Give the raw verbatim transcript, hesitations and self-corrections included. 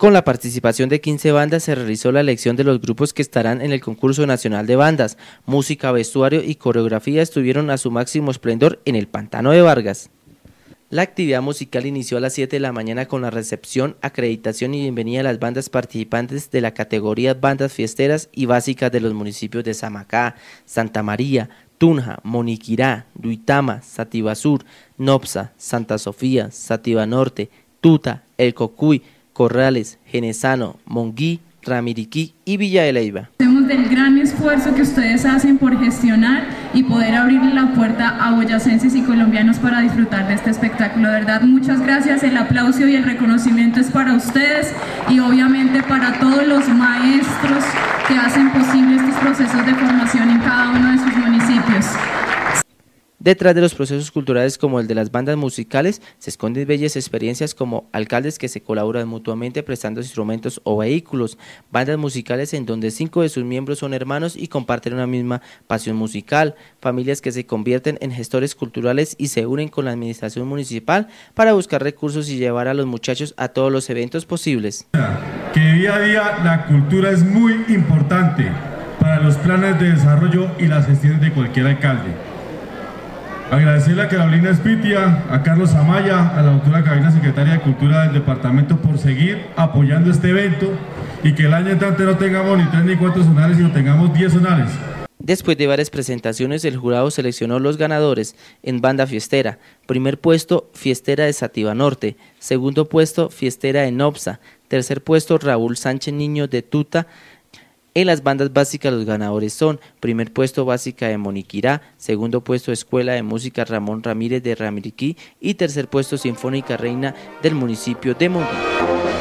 Con la participación de quince bandas se realizó la elección de los grupos que estarán en el concurso nacional de bandas. Música, vestuario y coreografía estuvieron a su máximo esplendor en el Pantano de Vargas. La actividad musical inició a las siete de la mañana con la recepción, acreditación y bienvenida a las bandas participantes de la categoría Bandas Fiesteras y Básicas de los municipios de Samacá, Santa María, Tunja, Moniquirá, Duitama, Sativa Sur, Nopsa, Santa Sofía, Sativa Norte, Tuta, El Cocuy, Corrales, Genesano, Monguí, Ramiriquí y Villa de Leyva. Hacemos del gran esfuerzo que ustedes hacen por gestionar y poder abrirle la puerta a boyacenses y colombianos para disfrutar de este espectáculo. De verdad, muchas gracias, el aplauso y el reconocimiento es para ustedes y obviamente para todos los maestros que hacen posible estos procesos de formación en cada uno de sus municipios. Detrás de los procesos culturales como el de las bandas musicales se esconden bellas experiencias como alcaldes que se colaboran mutuamente prestando instrumentos o vehículos, bandas musicales en donde cinco de sus miembros son hermanos y comparten una misma pasión musical, familias que se convierten en gestores culturales y se unen con la administración municipal para buscar recursos y llevar a los muchachos a todos los eventos posibles. Que día a día la cultura es muy importante para los planes de desarrollo y las gestiones de cualquier alcalde. Agradecerle a Carolina Espitia, a Carlos Amaya, a la doctora Carolina, secretaria de Cultura del departamento, por seguir apoyando este evento y que el año entrante no tengamos ni tres ni cuatro zonales, sino tengamos diez zonales. Después de varias presentaciones, el jurado seleccionó los ganadores en banda fiestera. Primer puesto, Fiestera de Sativa Norte. Segundo puesto, Fiestera de Nopsa. Tercer puesto, Raúl Sánchez Niño de Tuta. En las bandas básicas los ganadores son: primer puesto Básica de Moniquirá, segundo puesto Escuela de Música Ramón Ramírez de Ramiriquí y tercer puesto Sinfónica Reina del municipio de Monguí.